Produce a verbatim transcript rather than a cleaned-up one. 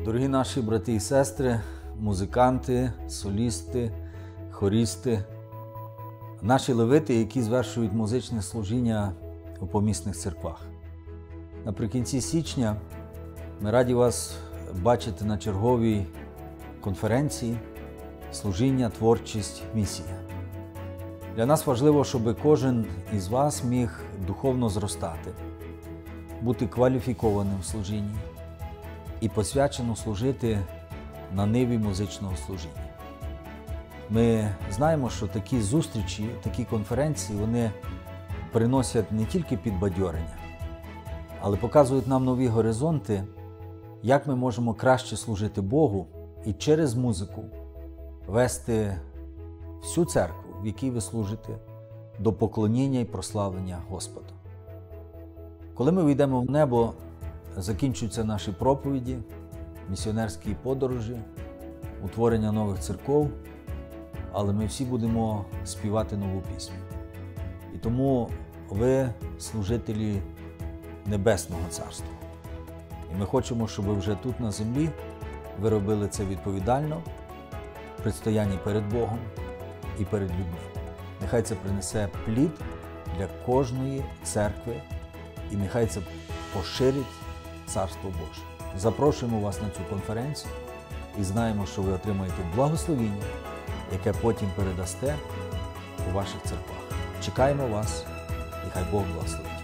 Дорогі наші брати і сестри, музиканти, солісти, хорісти, наші левити, які звершують музичне служіння у помісних церквах. Наприкінці січня ми раді вас бачити на черговій конференції «Служіння, творчість, місія». Для нас важливо, щоб кожен із вас міг духовно зростати, бути кваліфікованим в служінні і посвячено служити на ниві музичного служіння. Ми знаємо, що такі зустрічі, такі конференції, вони приносять не тільки підбадьорення, але показують нам нові горизонти, як ми можемо краще служити Богу і через музику вести всю церкву, в якій ви служите, до поклоніння і прославлення Господа. Коли ми вийдемо в небо, закінчуються наші проповіді, місіонерські подорожі, утворення нових церков, але ми всі будемо співати нову пісню. І тому ви служителі Небесного Царства. І ми хочемо, щоб ви вже тут на землі ви робили це відповідально, в предстоянні перед Богом і перед людьми. Нехай це принесе плід для кожної церкви і нехай це поширить Царство Боже. Запрошуємо вас на цю конференцію і знаємо, що ви отримаєте благословіння, яке потім передасте у ваших церквах. Чекаємо вас, і хай Бог благословить.